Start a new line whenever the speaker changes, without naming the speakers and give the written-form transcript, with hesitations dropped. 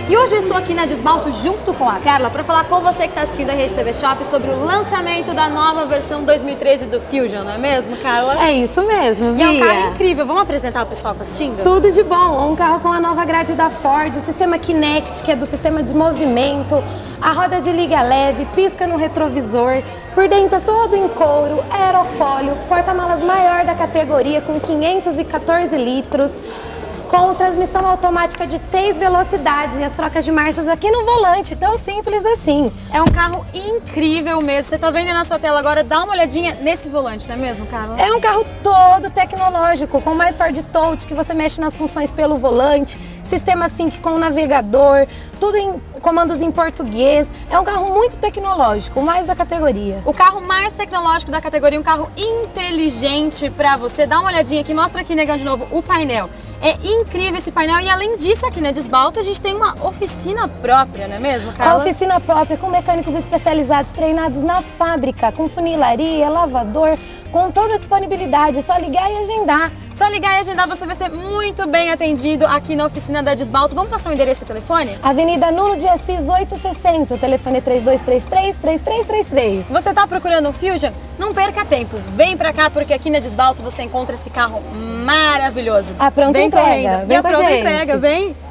E hoje eu estou aqui na Desbalto junto com a Carla para falar com você que está assistindo a Rede TV Shop sobre o lançamento da nova versão 2013 do Fusion, não é mesmo, Carla?
É isso mesmo, Bia.
E é um carro incrível. Vamos apresentar o pessoal que está assistindo?
Tudo de bom. Um carro com a nova grade da Ford, o sistema Kinect, que é do sistema de movimento, a roda de liga leve, pisca no retrovisor, por dentro todo em couro, aerofólio, porta-malas maior da categoria com 514 litros, com transmissão automática de 6 velocidades e as trocas de marchas aqui no volante, tão simples assim.
É um carro incrível mesmo. Você tá vendo na sua tela agora, dá uma olhadinha nesse volante, não é mesmo, Carla?
É um carro todo tecnológico, com My Ford Touch, que você mexe nas funções pelo volante, sistema Sync com navegador, tudo em comandos em português. É um carro muito tecnológico, o mais da categoria.
O carro mais tecnológico da categoria, um carro inteligente pra você. Dá uma olhadinha aqui, mostra aqui, negão, de novo, o painel. É incrível esse painel e além disso aqui na Desbalto a gente tem uma oficina própria, não é mesmo, Carla?
A oficina própria com mecânicos especializados treinados na fábrica, com funilaria, lavador, com toda a disponibilidade, é só ligar e agendar.
Só ligar e agendar, você vai ser muito bem atendido aqui na oficina da Desbalto. Vamos passar o endereço e o telefone?
Avenida Nuno de Assis 860, o telefone é 3233-3333.
Você tá procurando um Fusion? Não perca tempo, vem pra cá porque aqui na Desbalto você encontra esse carro maravilhoso.
A pronta entrega,
vem com a gente. E a pronta
gente.
entrega, vem!